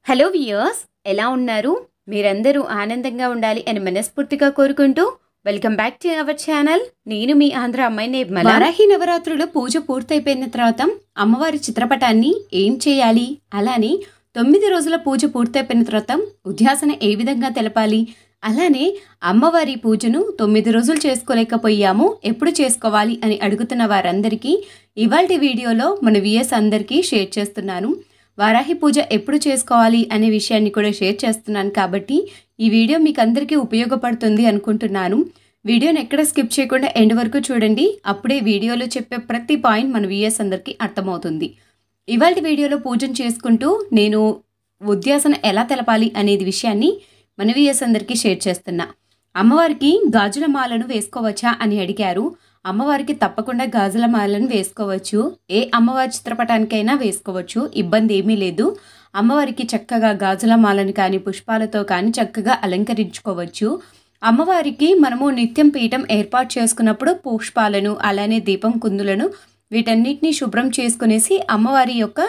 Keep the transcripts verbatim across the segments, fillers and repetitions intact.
Hello viewers, ఎలా ఉన్నారు? మీరందరూ ఆనందంగా ఉండాలి అని మనస్ఫూర్తిగా కోరుకుంటూ welcome back to our channel. నేను మీ ఆంధ్ర అమ్మాయి నిర్మల. వారాహి నవరాత్రులు పూజ పూర్తయిపోయిన తర్వాత అమ్మవారి చిత్రపటాన్ని ఏం చేయాలి, అలానే తొమ్మిది రోజుల పూజ పూర్తయిపోయిన తర్వాత ఉద్యాసన ఏ విధంగా తెలపాలి, అలానే అమ్మవారి పూజను తొమ్మిది రోజులు చేసుకోలేకపోయాము, ఎప్పుడు చేసుకోవాలి అని అడుగుతున్న వారందరికీ ఇవాల్టి వీడియోలో మన వ్యూయర్స్ అందరికీ షేర్ చేస్తున్నాను. వారాహి పూజ ఎప్పుడు చేసుకోవాలి అనే విషయాన్ని కూడా షేర్ చేస్తున్నాను కాబట్టి ఈ వీడియో మీకు అందరికీ ఉపయోగపడుతుంది అనుకుంటున్నాను. వీడియోని ఎక్కడ స్కిప్ చేయకుండా ఎండ్ వరకు చూడండి. అప్పుడే వీడియోలో చెప్పే ప్రతి పాయింట్ మన వ్యూయర్స్ అందరికీ అర్థమవుతుంది. ఇవాల్టి వీడియోలో పూజను చేసుకుంటూ నేను ఉద్యాసన ఎలా తెలపాలి అనేది విషయాన్ని మన వ్యూయర్స్ అందరికీ షేర్ చేస్తున్నా. అమ్మవారికి గాజుల మాలను వేసుకోవచ్చా అని అడిగారు. అమ్మవారికి తప్పకుండా గాజుల మాలను వేసుకోవచ్చు. ఏ అమ్మవారి చిత్రపటానికైనా వేసుకోవచ్చు, ఇబ్బంది ఏమీ లేదు. అమ్మవారికి చక్కగా గాజుల మాలను కానీ పుష్పాలతో కానీ చక్కగా అలంకరించుకోవచ్చు. అమ్మవారికి మనము నిత్యం పీఠం ఏర్పాటు చేసుకున్నప్పుడు పుష్పాలను అలానే దీపం కుందులను వీటన్నిటిని శుభ్రం చేసుకునేసి అమ్మవారి యొక్క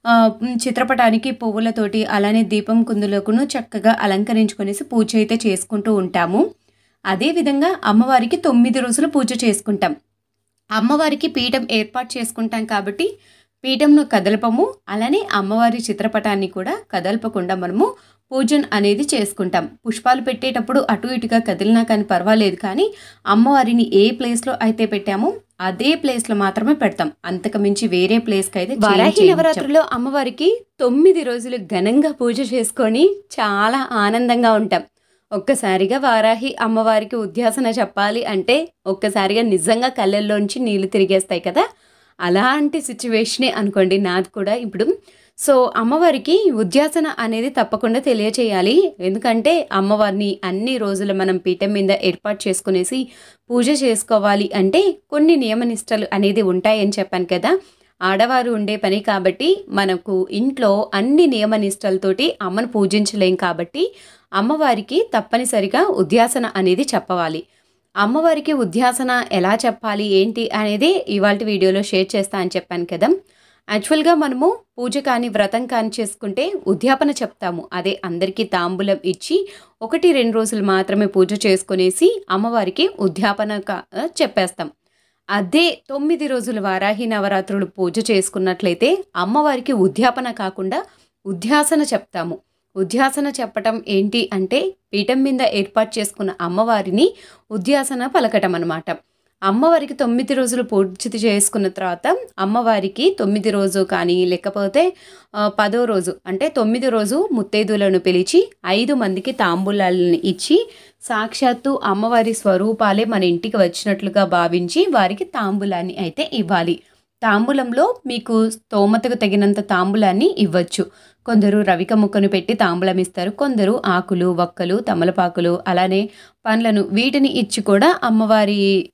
చిత్రపటానికి పువ్వులతోటి అలానే దీపం కుందులకును చక్కగా అలంకరించుకునేసి పూజ అయితే చేసుకుంటూ ఉంటాము. అదేవిధంగా అమ్మవారికి తొమ్మిది రోజులు పూజ చేసుకుంటాం. అమ్మవారికి పీఠం ఏర్పాటు చేసుకుంటాం కాబట్టి పీఠంను కదలపము, అలానే అమ్మవారి చిత్రపటాన్ని కూడా కదలపకుండా మనము పూజను అనేది చేసుకుంటాం. పుష్పాలు పెట్టేటప్పుడు అటు ఇటుగా కదిలినా కానీ పర్వాలేదు, కానీ అమ్మవారిని ఏ ప్లేస్లో అయితే పెట్టామో అదే ప్లేస్లో మాత్రమే పెడతాం, అంతకు మించి వేరే ప్లేస్కి అయితే. వారాహి నవరాత్రుల్లో అమ్మవారికి తొమ్మిది రోజులు ఘనంగా పూజ చేసుకొని చాలా ఆనందంగా ఉంటాం. ఒక్కసారిగా వారాహి అమ్మవారికి ఉద్యాసన చెప్పాలి అంటే ఒక్కసారిగా నిజంగా కళ్ళల్లోంచి నీళ్లు తిరిగేస్తాయి కదా, అలాంటి సిచ్యువేషనే అనుకోండి నాది కూడా ఇప్పుడు. సో అమ్మవారికి ఉద్యాసన అనేది తప్పకుండా తెలియచేయాలి. ఎందుకంటే అమ్మవారిని అన్ని రోజులు మనం పీఠం మీద ఏర్పాటు చేసుకునేసి పూజ చేసుకోవాలి అంటే కొన్ని నియమనిష్టలు అనేది ఉంటాయని చెప్పాను కదా. ఆడవారు ఉండే పని కాబట్టి మనకు ఇంట్లో అన్ని నియమనిష్టలతోటి అమ్మను పూజించలేం కాబట్టి అమ్మవారికి తప్పనిసరిగా ఉద్యాసన అనేది చెప్పవాలి. అమ్మవారికి ఉద్యాసన ఎలా చెప్పాలి ఏంటి అనేది ఇవాళ వీడియోలో షేర్ చేస్తా అని చెప్పాను కదా. యాక్చువల్గా మనము పూజ కానీ వ్రతం కానీ చేసుకుంటే ఉద్యాపన చెప్తాము. అదే అందరికీ తాంబూలం ఇచ్చి ఒకటి రెండు రోజులు మాత్రమే పూజ చేసుకునేసి అమ్మవారికి ఉద్యాపన చెప్పేస్తాం. అదే తొమ్మిది రోజులు వారాహి నవరాత్రులు పూజ చేసుకున్నట్లయితే అమ్మవారికి ఉద్యాపన కాకుండా ఉద్యాసన చెప్తాము. ఉద్యాసన చెప్పటం ఏంటి అంటే పీఠం మీద ఏర్పాటు చేసుకున్న అమ్మవారిని ఉద్యాసన పలకటం అన్నమాట. అమ్మవారికి తొమ్మిది రోజులు పూజ చేసుకున్న తర్వాత అమ్మవారికి తొమ్మిది రోజు కానీ లేకపోతే పదో రోజు అంటే తొమ్మిది రోజు ముత్తైదులను పిలిచి ఐదు మందికి తాంబూలాలను ఇచ్చి సాక్షాత్తు అమ్మవారి స్వరూపాలే మన ఇంటికి వచ్చినట్లుగా భావించి వారికి తాంబూలాన్ని అయితే ఇవ్వాలి. తాంబూలంలో మీకు స్తోమతకు తగినంత తాంబూలాన్ని ఇవ్వచ్చు. కొందరు రవిక ముక్కను పెట్టి తాంబూలం ఇస్తారు, కొందరు ఆకులు వక్కలు తమలపాకులు అలానే పండ్లను వీటిని ఇచ్చి కూడా అమ్మవారి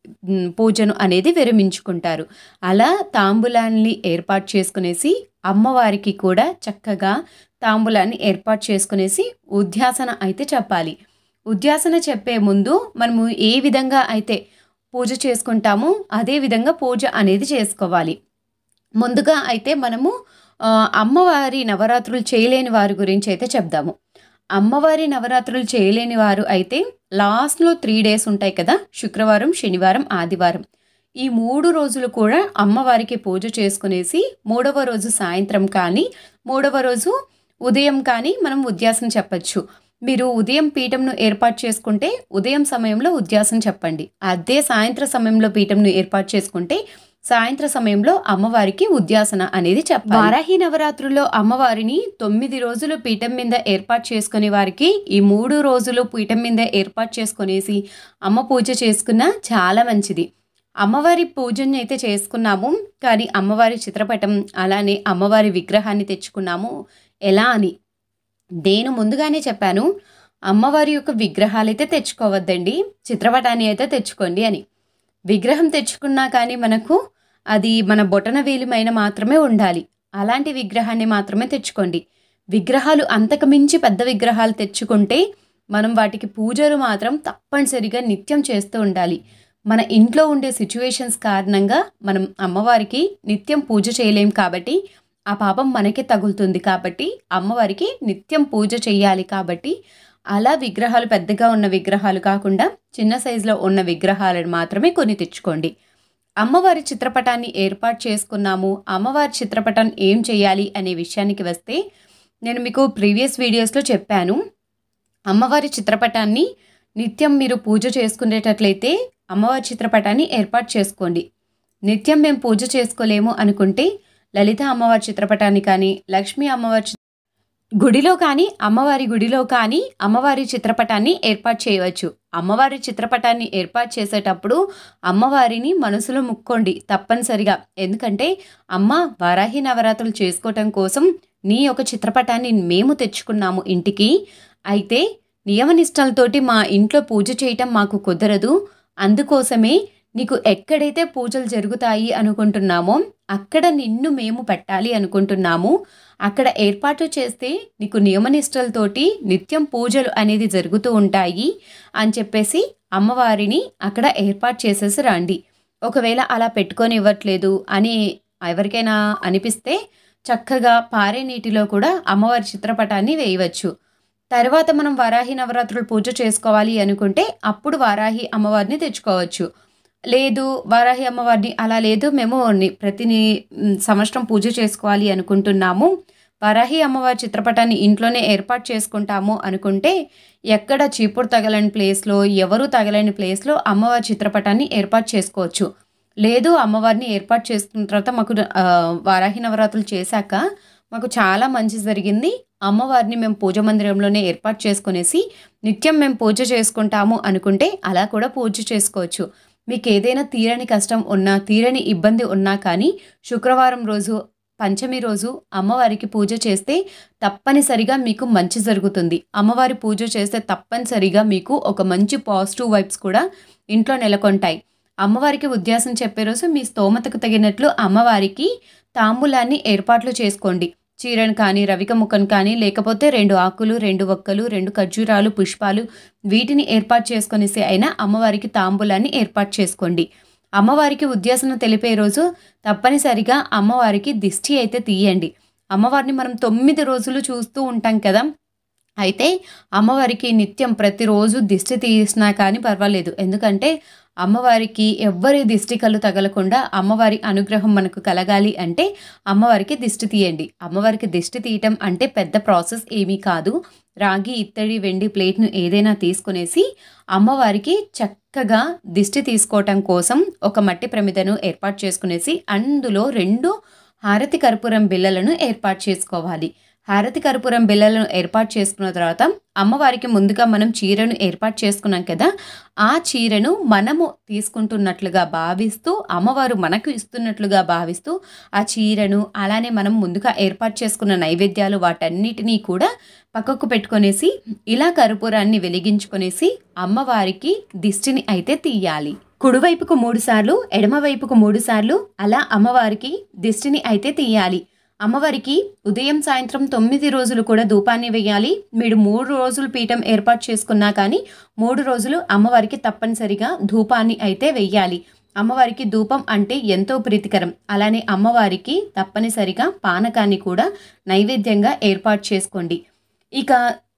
పూజను అనేది విరమించుకుంటారు. అలా తాంబూలాన్ని ఏర్పాటు చేసుకునేసి అమ్మవారికి కూడా చక్కగా తాంబూలాన్ని ఏర్పాటు చేసుకునేసి ఉద్యాసన అయితే చెప్పాలి. ఉద్యాసన చెప్పే ముందు మనము ఏ విధంగా అయితే పూజ చేసుకుంటామో అదే విధంగా పూజ అనేది చేసుకోవాలి. ముందుగా అయితే మనము అమ్మవారి నవరాత్రులు చేయలేని వారి గురించి అయితే చెప్దాము. అమ్మవారి నవరాత్రులు చేయలేని వారు అయితే లాస్ట్లో త్రీ డేస్ ఉంటాయి కదా, శుక్రవారం శనివారం ఆదివారం, ఈ మూడు రోజులు కూడా అమ్మవారికి పూజ చేసుకునేసి మూడవ రోజు సాయంత్రం కానీ మూడవ రోజు ఉదయం కానీ మనం ఉద్యాసన చెప్పచ్చు. మీరు ఉదయం పీఠంను ఏర్పాటు చేసుకుంటే ఉదయం సమయంలో ఉద్యాసన చెప్పండి. అదే సాయంత్ర సమయంలో పీఠంను ఏర్పాటు చేసుకుంటే సాయంత్ర సమయంలో అమ్మవారికి ఉద్యాసన అనేది చెప్పాలి. వారాహి నవరాత్రుల్లో అమ్మవారిని తొమ్మిది రోజులు పీఠం మీద ఏర్పాటు చేసుకునే వారికి ఈ మూడు రోజులు పీఠం మీద ఏర్పాటు చేసుకునేసి అమ్మ పూజ చేసుకున్నా చాలా మంచిది. అమ్మవారి పూజను అయితే చేసుకున్నాము, కానీ అమ్మవారి చిత్రపటం అలానే అమ్మవారి విగ్రహాన్ని తెచ్చుకున్నాము ఎలా అని నేను ముందుగానే చెప్పాను. అమ్మవారి యొక్క విగ్రహాలు అయితే తెచ్చుకోవద్దండి, చిత్రపటాన్ని అయితే తెచ్చుకోండి అని. విగ్రహం తెచ్చుకున్నా కానీ మనకు అది మన బొటన వేలిమైన మాత్రమే ఉండాలి, అలాంటి విగ్రహాన్ని మాత్రమే తెచ్చుకోండి. విగ్రహాలు అంతకు మించి పెద్ద విగ్రహాలు తెచ్చుకుంటే మనం వాటికి పూజలు మాత్రం తప్పనిసరిగా నిత్యం చేస్తూ ఉండాలి. మన ఇంట్లో ఉండే సిచ్యువేషన్స్ కారణంగా మనం అమ్మవారికి నిత్యం పూజ చేయలేం కాబట్టి ఆ పాపం మనకే తగులుతుంది. కాబట్టి అమ్మవారికి నిత్యం పూజ చేయాలి. కాబట్టి అలా విగ్రహాలు పెద్దగా ఉన్న విగ్రహాలు కాకుండా చిన్న సైజులో ఉన్న విగ్రహాలను మాత్రమే కొని తెచ్చుకోండి. అమ్మవారి చిత్రపటాన్ని ఏర్పాటు చేసుకున్నాము. అమ్మవారి చిత్రపటాన్ని ఏం చేయాలి అనే విషయానికి వస్తే, నేను మీకు ప్రీవియస్ వీడియోస్లో చెప్పాను. అమ్మవారి చిత్రపటాన్ని నిత్యం మీరు పూజ చేసుకునేటట్లయితే అమ్మవారి చిత్రపటాన్ని ఏర్పాటు చేసుకోండి. నిత్యం మేము పూజ చేసుకోలేము అనుకుంటే లలిత అమ్మవారి చిత్రపటాన్ని కానీ, లక్ష్మీ అమ్మవారి గుడిలో కానీ, అమ్మవారి గుడిలో కానీ అమ్మవారి చిత్రపటాన్ని ఏర్పాటు చేయవచ్చు. అమ్మవారి చిత్రపటాన్ని ఏర్పాటు చేసేటప్పుడు అమ్మవారిని మనసులో ముక్కోండి తప్పనిసరిగా. ఎందుకంటే అమ్మ వారాహి నవరాత్రులు చేసుకోవటం కోసం నీ యొక్క చిత్రపటాన్ని మేము తెచ్చుకున్నాము ఇంటికి. అయితే నియమనిష్టలతోటి మా ఇంట్లో పూజ చేయటం మాకు కుదరదు. అందుకోసమే నీకు ఎక్కడైతే పూజలు జరుగుతాయి అనుకుంటున్నామో అక్కడ నిన్ను మేము పెట్టాలి అనుకుంటున్నాము. అక్కడ ఏర్పాటు చేస్తే నీకు నియమనిష్టలతోటి నిత్యం పూజలు అనేది జరుగుతూ ఉంటాయి అని చెప్పేసి అమ్మవారిని అక్కడ ఏర్పాటు చేసేసి రండి. ఒకవేళ అలా పెట్టుకొని ఇవ్వట్లేదు అని ఎవరికైనా అనిపిస్తే చక్కగా పారే నీటిలో కూడా అమ్మవారి చిత్రపటాన్ని వేయవచ్చు. తర్వాత మనం వారాహి నవరాత్రులు పూజ చేసుకోవాలి అనుకుంటే అప్పుడు వారాహి అమ్మవారిని తెచ్చుకోవచ్చు. లేదు వారాహి అమ్మవారిని అలా లేదు, మేము ప్రతి సంవత్సరం పూజ చేసుకోవాలి అనుకుంటున్నాము, వారాహి అమ్మవారి చిత్రపటాన్ని ఇంట్లోనే ఏర్పాటు చేసుకుంటాము అనుకుంటే ఎక్కడ చీపురు తగలని ప్లేస్లో, ఎవరు తగలని ప్లేస్లో అమ్మవారి చిత్రపటాన్ని ఏర్పాటు చేసుకోవచ్చు. లేదు అమ్మవారిని ఏర్పాటు చేసుకున్న తర్వాత మాకు వారాహి నవరాత్రులు చేశాక మాకు చాలా మంచి జరిగింది, అమ్మవారిని మేము పూజ మందిరంలోనే ఏర్పాటు చేసుకునేసి నిత్యం మేము పూజ చేసుకుంటాము అనుకుంటే అలా కూడా పూజ చేసుకోవచ్చు. మీకు ఏదైనా తీరని కష్టం ఉన్నా, తీరని ఇబ్బంది ఉన్నా కానీ శుక్రవారం రోజు, పంచమి రోజు అమ్మవారికి పూజ చేస్తే తప్పనిసరిగా మీకు మంచి జరుగుతుంది. అమ్మవారి పూజ చేస్తే తప్పనిసరిగా మీకు ఒక మంచి పాజిటివ్ వైబ్స్ కూడా ఇంట్లో నెలకొంటాయి. అమ్మవారికి ఉద్యాసం చెప్పే రోజు మీ స్తోమతకు తగినట్లు అమ్మవారికి తాంబూలాన్ని ఏర్పాట్లు చేసుకోండి. చీరను కానీ, రవిక ముక్కను కానీ, లేకపోతే రెండు ఆకులు, రెండు ఒక్కలు, రెండు ఖర్జూరాలు, పుష్పాలు వీటిని ఏర్పాటు చేసుకొనేసి అయినా అమ్మవారికి తాంబూలాన్ని ఏర్పాటు చేసుకోండి. అమ్మవారికి ఉద్యాసన తెలిపే రోజు తప్పనిసరిగా అమ్మవారికి దిష్టి అయితే తీయండి. అమ్మవారిని మనం తొమ్మిది రోజులు చూస్తూ ఉంటాం కదా, అయితే అమ్మవారికి నిత్యం ప్రతిరోజు దిష్టి తీసినా కానీ పర్వాలేదు. ఎందుకంటే అమ్మవారికి ఎవ్వరి దిష్టి కళ్ళు తగలకుండా అమ్మవారి అనుగ్రహం మనకు కలగాలి అంటే అమ్మవారికి దిష్టి తీయండి. అమ్మవారికి దిష్టి తీయటం అంటే పెద్ద ప్రాసెస్ ఏమీ కాదు. రాగి, ఇత్తడి, వెండి ప్లేట్ను ఏదైనా తీసుకునేసి అమ్మవారికి చక్కగా దిష్టి తీసుకోవటం కోసం ఒక మట్టి ప్రమిదను ఏర్పాటు చేసుకునేసి అందులో రెండు హారతి కర్పూరం బిళ్ళలను ఏర్పాటు చేసుకోవాలి. హారతి కర్పూరం బిళ్ళలను ఏర్పాటు చేసుకున్న తర్వాత అమ్మవారికి ముందుగా మనం చీరను ఏర్పాటు చేసుకున్నాం కదా, ఆ చీరను మనము తీసుకుంటున్నట్లుగా భావిస్తూ, అమ్మవారు మనకు ఇస్తున్నట్లుగా భావిస్తూ ఆ చీరను, అలానే మనం ముందుగా ఏర్పాటు చేసుకున్న నైవేద్యాలు వాటన్నిటినీ కూడా పక్కకు పెట్టుకొనేసి ఇలా కర్పూరాన్ని వెలిగించుకొనేసి అమ్మవారికి దిష్టిని అయితే తీయాలి. కుడివైపుకు మూడు సార్లు, ఎడమవైపుకు మూడు సార్లు అలా అమ్మవారికి దిష్టిని అయితే తీయాలి. అమ్మవారికి ఉదయం సాయంత్రం తొమ్మిది రోజులు కూడా ధూపాన్ని వేయాలి. మీరు మూడు రోజులు పీఠం ఏర్పాటు చేసుకున్నా కానీ మూడు రోజులు అమ్మవారికి తప్పనిసరిగా ధూపాన్ని అయితే వెయ్యాలి. అమ్మవారికి ధూపం అంటే ఎంతో ప్రీతికరం. అలానే అమ్మవారికి తప్పనిసరిగా పానకాన్ని కూడా నైవేద్యంగా ఏర్పాటు చేసుకోండి. ఇక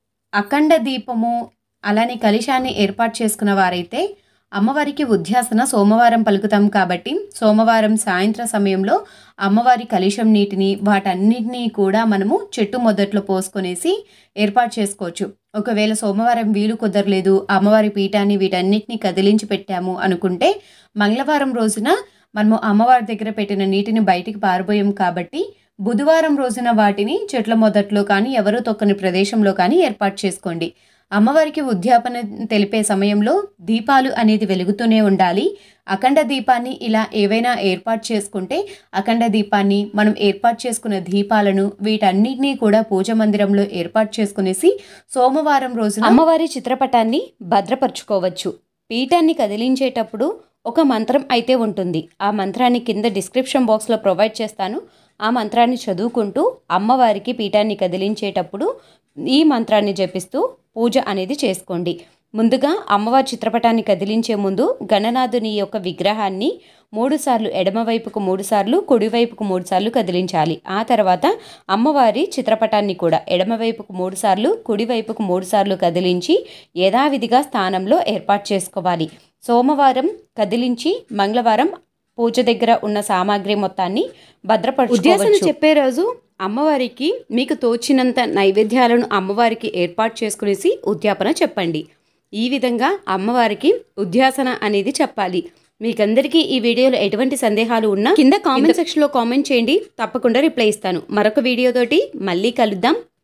అఖండ దీపము అలానే కలశాన్ని ఏర్పాటు చేసుకున్న వారైతే అమ్మవారికి ఉద్యాసన సోమవారం పలుకుతాం కాబట్టి సోమవారం సాయంత్ర సమయంలో అమ్మవారి కలశం నీటిని వాటన్నిటినీ కూడా మనము చెట్టు మొదట్లో పోసుకొనేసి ఏర్పాటు చేసుకోవచ్చు. ఒకవేళ సోమవారం వీలు కుదరలేదు, అమ్మవారి పీఠాన్ని వీటన్నిటిని కదిలించి పెట్టాము అనుకుంటే మంగళవారం రోజున మనము అమ్మవారి దగ్గర పెట్టిన నీటిని బయటికి పారబోయాం కాబట్టి బుధవారం రోజున వాటిని చెట్ల మొదట్లో కానీ ఎవరూ తొక్కని ప్రదేశంలో కానీ ఏర్పాటు చేసుకోండి. అమ్మవారికి ఉద్యాపన తెలిపే సమయంలో దీపాలు అనేది వెలుగుతూనే ఉండాలి. అఖండ దీపాన్ని ఇలా ఏవైనా ఏర్పాటు చేసుకుంటే అఖండ దీపాన్ని మనం ఏర్పాటు చేసుకున్న దీపాలను వీటన్నిటినీ కూడా పూజ మందిరంలో ఏర్పాటు చేసుకునేసి సోమవారం రోజున అమ్మవారి చిత్రపటాన్ని భద్రపరచుకోవచ్చు. పీఠాన్ని కదిలించేటప్పుడు ఒక మంత్రం అయితే ఉంటుంది. ఆ మంత్రాన్ని కింద డిస్క్రిప్షన్ బాక్స్లో ప్రొవైడ్ చేస్తాను. ఆ మంత్రాన్ని చదువుకుంటూ అమ్మవారికి పీఠాన్ని కదిలించేటప్పుడు ఈ మంత్రాన్ని జపిస్తూ పూజ అనేది చేసుకోండి. ముందుగా అమ్మవారి చిత్రపటాన్ని కదిలించే ముందు గణనాథుని యొక్క విగ్రహాన్ని మూడు సార్లు ఎడమవైపుకు మూడు సార్లు కుడివైపుకు మూడు సార్లు కదిలించాలి. ఆ తర్వాత అమ్మవారి చిత్రపటాన్ని కూడా ఎడమవైపుకు మూడు సార్లు కుడివైపుకు మూడు సార్లు కదిలించి యథావిధిగా స్థానంలో ఏర్పాటు చేసుకోవాలి. సోమవారం కదిలించి మంగళవారం పూజ దగ్గర ఉన్న సామాగ్రి మొత్తాన్ని భద్రపరచుకోవచ్చు. ఉద్యాసన చెప్పే రోజు అమ్మవారికి మీకు తోచినంత నైవేద్యాలను అమ్మవారికి ఏర్పాటు చేసుకునేసి ఉద్యాపన చెప్పండి. ఈ విధంగా అమ్మవారికి ఉద్యాసన అనేది చెప్పాలి. మీకందరికీ ఈ వీడియోలో ఎటువంటి సందేహాలు ఉన్నా కింద కామెంట్ సెక్షన్లో కామెంట్ చేయండి, తప్పకుండా రిప్లై ఇస్తాను. మరొక వీడియోతోటి మళ్ళీ కలుద్దాం.